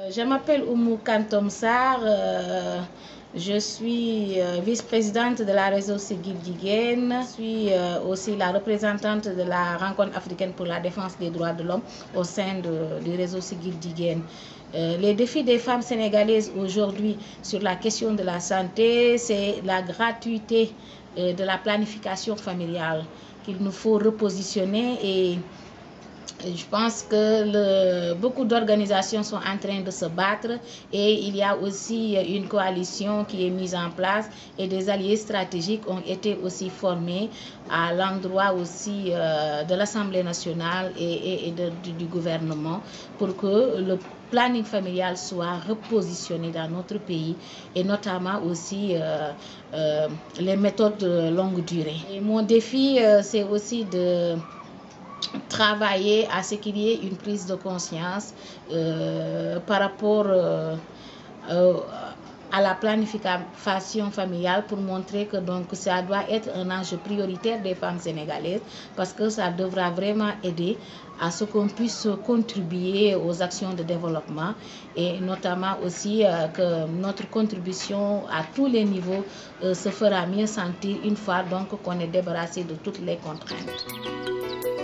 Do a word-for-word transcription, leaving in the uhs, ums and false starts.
Je m'appelle Oumou Kantom Sarr, euh, je suis euh, vice-présidente de la réseau Siggil Jigéen. Je suis euh, aussi la représentante de la rencontre africaine pour la défense des droits de l'homme au sein de, du réseau Siggil Jigéen. Euh, les défis des femmes sénégalaises aujourd'hui sur la question de la santé, c'est la gratuité euh, de la planification familiale qu'il nous faut repositionner et je pense que le, beaucoup d'organisations sont en train de se battre et il y a aussi une coalition qui est mise en place et des alliés stratégiques ont été aussi formés à l'endroit aussi euh, de l'Assemblée nationale et, et, et de, du, du gouvernement pour que le planning familial soit repositionné dans notre pays et notamment aussi euh, euh, les méthodes de longue durée. Et mon défi, euh, c'est aussi de travailler à ce qu'il y ait une prise de conscience euh, par rapport euh, euh, à la planification familiale pour montrer que donc ça doit être un enjeu prioritaire des femmes sénégalaises parce que ça devra vraiment aider à ce qu'on puisse contribuer aux actions de développement et notamment aussi euh, que notre contribution à tous les niveaux euh, se fera mieux sentir une fois donc qu'on est débarrassé de toutes les contraintes.